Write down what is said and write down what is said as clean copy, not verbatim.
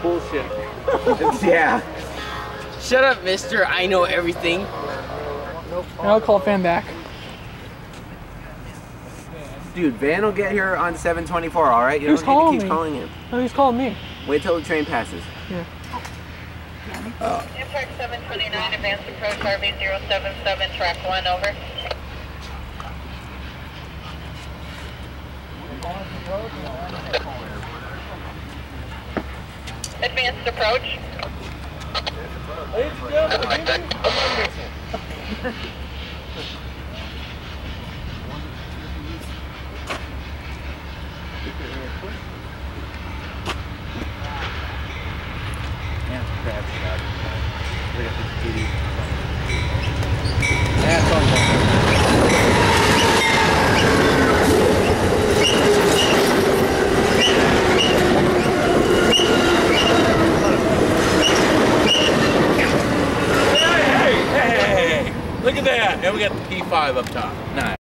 bullshit. Yeah. Shut up, mister. I know everything. And I'll call Fan back. Dude, Van will get here on 7:24, alright? You Who's don't need to calling keep me? calling him. No, he's calling me. Wait till the train passes. Yeah. Amtrak 729, advanced approach RV077, track 1, over. Advanced approach. Ladies and gentlemen, look at that! And we got the P5 up top. Nice.